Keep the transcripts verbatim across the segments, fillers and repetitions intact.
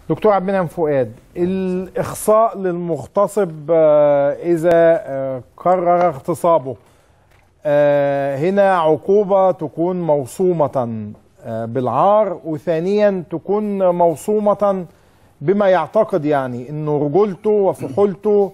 دكتور عبد المنعم فؤاد، الإخصاء للمغتصب إذا قرر اغتصابه هنا عقوبة تكون موصومة بالعار، وثانيا تكون موصومة بما يعتقد يعني أنه رجولته وفحولته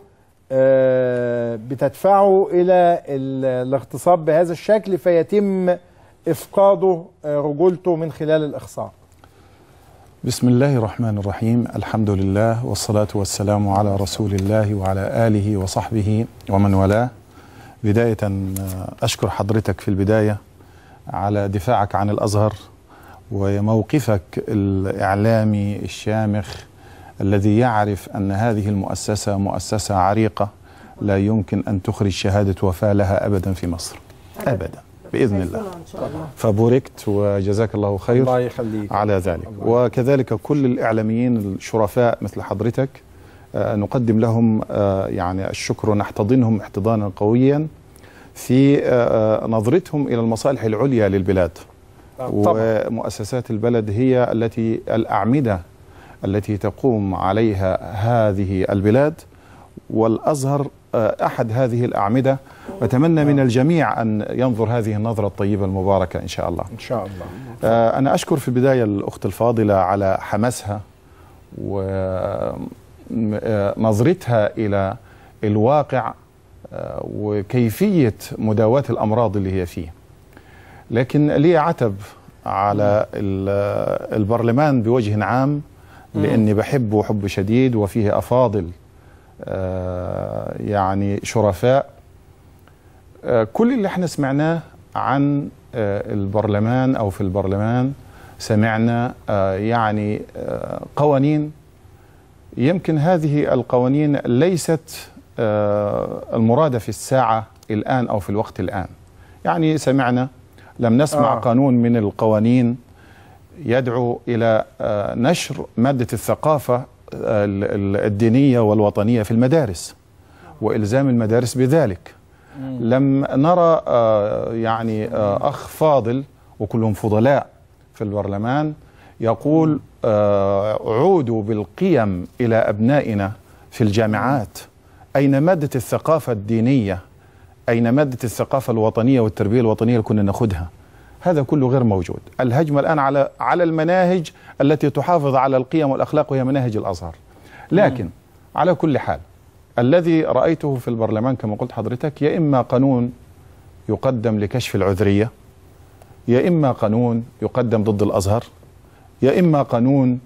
بتدفعه إلى الاغتصاب بهذا الشكل، فيتم إفقاده رجولته من خلال الإخصاء. بسم الله الرحمن الرحيم. الحمد لله والصلاة والسلام على رسول الله وعلى آله وصحبه ومن والاه. بداية أشكر حضرتك في البداية على دفاعك عن الأزهر وموقفك الإعلامي الشامخ الذي يعرف أن هذه المؤسسة مؤسسة عريقة لا يمكن أن تخرج شهادة وفاة لها أبدا في مصر أبدا بإذن الله. فبوركت وجزاك الله خير. الله يخليك على ذلك. وكذلك كل الإعلاميين الشرفاء مثل حضرتك آه نقدم لهم آه يعني الشكر ونحتضنهم احتضانا قويا في آه نظرتهم إلى المصالح العليا للبلاد. ومؤسسات البلد هي التي الأعمدة التي تقوم عليها هذه البلاد، والأزهر أحد هذه الأعمدة. وأتمنى من الجميع أن ينظر هذه النظرة الطيبة المباركة إن شاء الله. إن شاء الله. أنا أشكر في البداية الأخت الفاضلة على حماسها ونظرتها إلى الواقع وكيفية مداواة الأمراض اللي هي فيه. لكن لي عتب على البرلمان بوجه عام، لأني بحبه حب شديد وفيه أفاضل آه يعني شرفاء. آه كل اللي احنا سمعناه عن آه البرلمان أو في البرلمان سمعنا آه يعني آه قوانين، يمكن هذه القوانين ليست آه المرادة في الساعة الآن أو في الوقت الآن. يعني سمعنا لم نسمع آه. قانون من القوانين يدعو إلى آه نشر مادة الثقافة الدينية والوطنية في المدارس وإلزام المدارس بذلك. مم. لم نرى آه يعني آه أخ فاضل وكلهم فضلاء في البرلمان يقول آه عودوا بالقيم إلى أبنائنا في الجامعات. أين مادة الثقافة الدينية؟ أين مادة الثقافة الوطنية والتربية الوطنية اللي كنا ناخدها؟ هذا كله غير موجود. الهجمة الآن على على المناهج التي تحافظ على القيم والأخلاق وهي مناهج الأزهر. لكن م. على كل حال الذي رأيته في البرلمان كما قلت حضرتك، يا إما قانون يقدم لكشف العذرية، يا إما قانون يقدم ضد الأزهر، يا إما قانون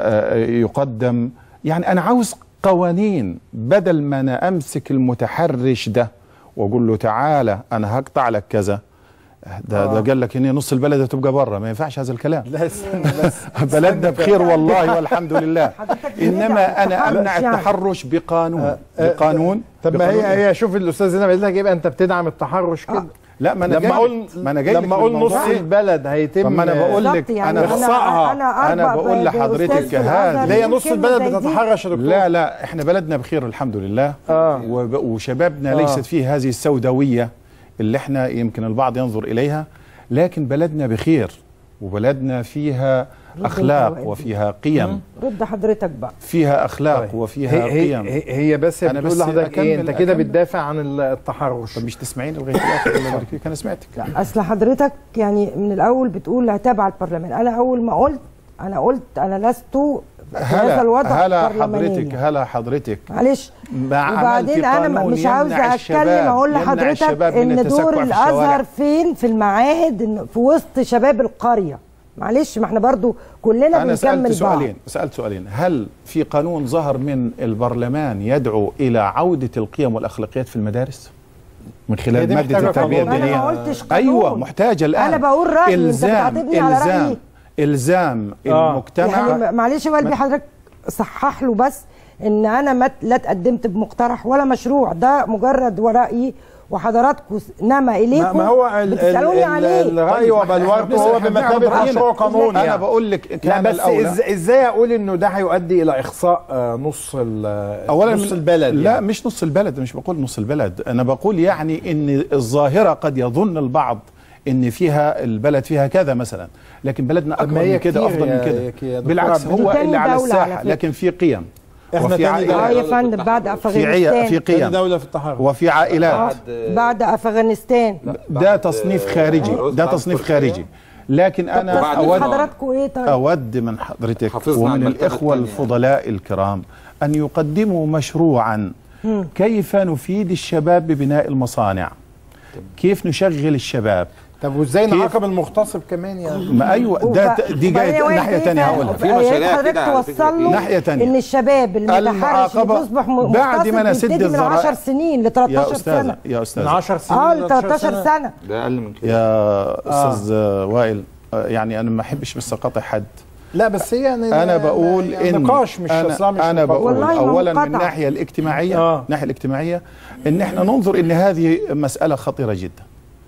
يقدم. يعني أنا عاوز قوانين، بدل ما أنا أمسك المتحرش ده وأقول له تعالى أنا هقطع لك كذا، ده آه. ده قال لك ان نص البلد هتبقى بره. ما ينفعش هذا الكلام. لا استنى بس بلدنا بخير والله والحمد لله. انما انا امنع التحرش بقانون. آه. بقانون. طب ما هي هي شوف الاستاذ هنا بيقول لك يبقى انت بتدعم التحرش كده. آه. لا ما انا لما اقول ما انا جاي لما اقول نص البلد هيتم. طب ما انا بقول لك يعني انا اخصائها. انا, أنا بقول لحضرتك هذا اللي هي نص البلد بتتحرش يا دكتور. لا لا احنا بلدنا بخير الحمد لله. آه. وشبابنا آه. ليست فيه هذه السوداويه اللي احنا يمكن البعض ينظر اليها، لكن بلدنا بخير وبلدنا فيها أخلاق وفيها قيم. رد حضرتك بقى. فيها أخلاق طيب. وفيها هي قيم. هي, هي بس أنا بتقول لحضرتك إيه؟ أنت كده بتدافع عن التحرش. طب مش تسمعيني لغاية الآخر؟ أنا سمعتك. أصل حضرتك يعني من الأول بتقول عتاب على البرلمان. أنا أول ما قلت أنا قلت أنا لست هذا الوضع هلا حضرتك هلا حضرتك معلش. وبعدين انا مش عاوزه اتكلم اقول لحضرتك ان دور الازهر فين في المعاهد في وسط شباب القريه. معلش ما احنا برضو كلنا أنا بنكمل سألت بعض. سؤالين سألت سؤالين هل في قانون ظهر من البرلمان يدعو إلى عودة القيم والأخلاقيات في المدارس من خلال مادة التربية الدينية؟ أنا ما قلتش قانون. أيوة محتاجة الآن. أنا بقول رأيي. إلزام أنت على إلزام رأيي. إلزام آه. المجتمع. يعني معلش يا قلبي حضرتك صحح له بس ان انا ما لا تقدمت بمقترح ولا مشروع، ده مجرد ورأيي وحضراتكم نما اليكم. ما هو بتسالوني عليه الرأي وبلورته هو بمثابة مشروع قانوني. انا بقول لك لا بس ازاي اقول انه ده هيؤدي الى اخصاء نص اولا نص البلد؟ لا يعني. مش نص البلد، مش بقول نص البلد، انا بقول يعني ان الظاهرة قد يظن البعض ان فيها البلد فيها كذا مثلا، لكن بلدنا اكبر من كده، افضل من كده. بالعكس هو اللي على الساحه، لكن في قيم، احنا وفي تاني اه يا فندم بعد افغانستان، في قيم دولة في التحرر، وفي عائلات بعد افغانستان. ده تصنيف خارجي، ده تصنيف خارجي. لكن انا اود حضراتكم ايه طيب؟ اود من حضرتك ومن الاخوه الفضلاء الكرام ان يقدموا مشروعا كيف نفيد الشباب ببناء المصانع، كيف نشغل الشباب. طب وازاي نعاقب المغتصب كمان يعني؟ ما ايوه ده دي جايه ناحيه ثانيه هقولها. في مشاريع كده توصل له ناحيه ثانيه ان الشباب المتحرش اللي بيصبح مغتصب بعد ما نسد من عشر سنين ل ثلاثة عشر سنه. يا استاذ من عشر سنين اه ل ثلاثة عشر سنه، ده اقل من كده يا استاذ آه. وائل. يعني انا ما احبش بس اقاطع حد، لا بس هي يعني انا بقول يعني ان نقاش مش انا, مش أنا بقول اولا من منقطع. الناحيه الاجتماعيه آه. الناحيه الاجتماعيه ان احنا ننظر ان هذه مساله خطيره جدا،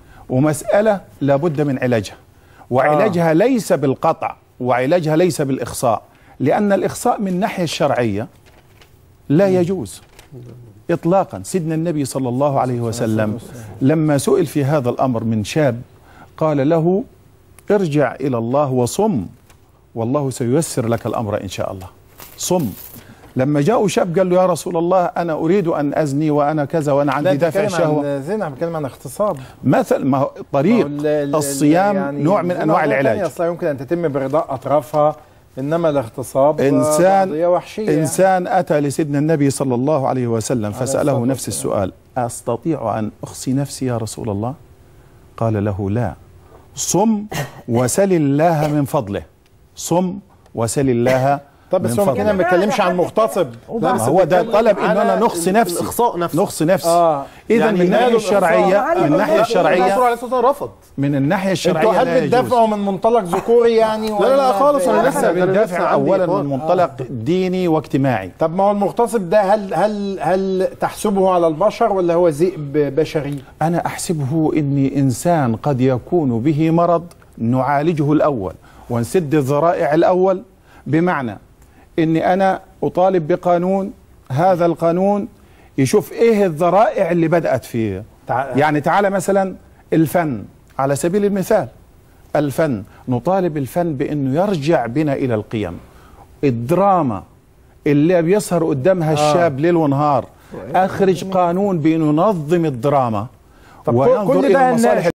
ومساله لابد من علاجها، وعلاجها آه. ليس بالقطع، وعلاجها ليس بالاخصاء، لان الاخصاء من الناحيه الشرعيه لا يجوز اطلاقا. سيدنا النبي صلى الله عليه وسلم لما سئل في هذا الامر من شاب قال له ارجع الى الله وصم والله سييسر لك الامر ان شاء الله. صم. لما جاءوا شاب قال له يا رسول الله انا اريد ان ازني وانا كذا وانا عندي دافع شهوه. زين بتكلم عن اغتصاب مثل ما هو طريق الصيام يعني نوع من انواع العلاج. اصلا يمكن ان تتم برضاء اطرافها، انما الاغتصاب انسان وحشيه. انسان اتى لسيدنا النبي صلى الله عليه وسلم فساله نفس السؤال: استطيع ان اخصي نفسي يا رسول الله؟ قال له لا، صم وسل الله من فضله. صم وسل الله. طب بس هو كده ما بيتكلمش عن مغتصب، لا هو ده طلب ان انا نخصي نفسي، الاخصاء نفسه، نخصي نفسي. آه. اذا يعني من الناحيه الشرعيه من الناحيه الشرعيه الرسول عليه الصلاه والسلام رفض. من الناحيه الشرعيه انتوا هل بتدافعوا من منطلق ذكوري يعني؟ لا لا لا خالص، انا لسه بندافع اولا من منطلق آه. ديني واجتماعي. طب ما هو المغتصب ده هل هل هل تحسبه على البشر ولا هو ذئب بشري؟ انا احسبه اني انسان قد يكون به مرض نعالجه الاول ونسد الذرائع الاول، بمعنى اني انا اطالب بقانون، هذا القانون يشوف ايه الذرائع اللي بدأت فيه. تع... يعني تعالى مثلا الفن على سبيل المثال، الفن نطالب الفن بانه يرجع بنا الى القيم. الدراما اللي بيسهر قدامها الشاب آه. ليل ونهار، اخرج قانون بانه ينظم الدراما وينظر الى مصالح